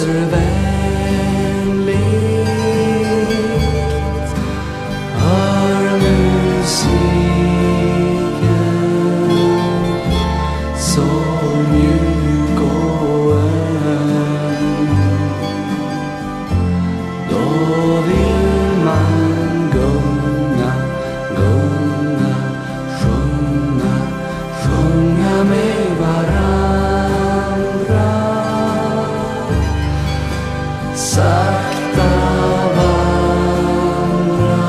vänligt. Hör musiken så mjuk och öm. Då vill man gunga, gunga, sjunga med varandra. Sakta vandra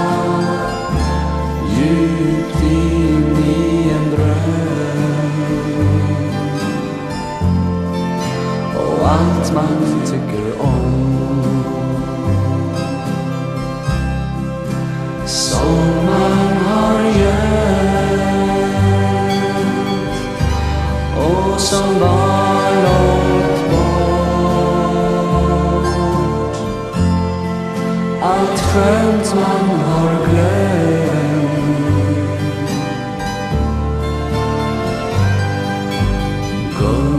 djupt in i en dröm. Och allt man tycker om som man har gömt och som var långt bort. Allt skönt man har glömt.